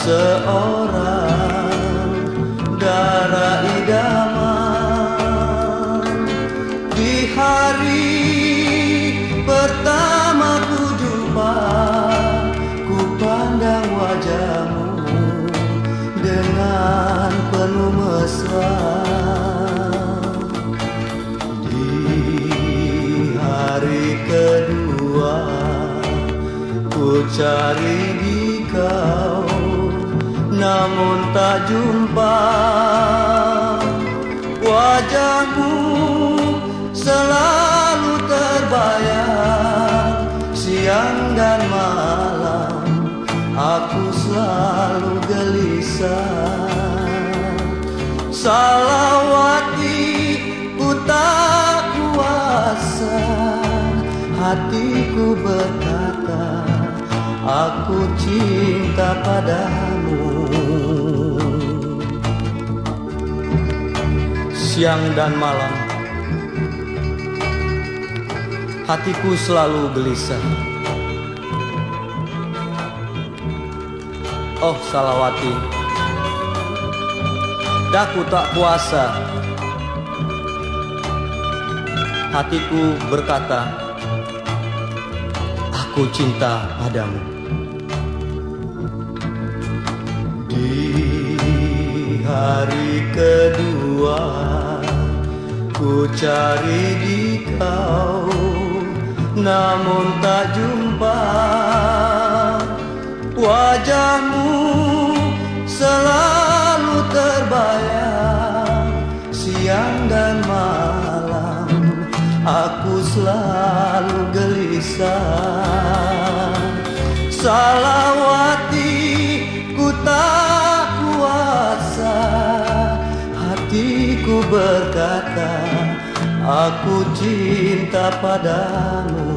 seorang darah idaman. Di hari pertama ku jumpa, ku pandang wajahmu dengan penuh mesra. Di hari kedua ku cari di kau, namun tak jumpa. Wajahmu selalu terbayang, siang dan malam aku selalu gelisah. Salawati, ku tak kuasa, hatiku berkata aku cinta padamu. Siang dan malam hatiku selalu gelisah. Oh Salawati, daku tak kuasa, hatiku berkata aku cinta padamu. Di hari kedua ku cari di kau, namun tak jumpa. Wajahmu selalu terbayang, siang dan malam aku selalu gelisah. Salawati, ku tak kuasa, hatiku berkata aku cinta padamu.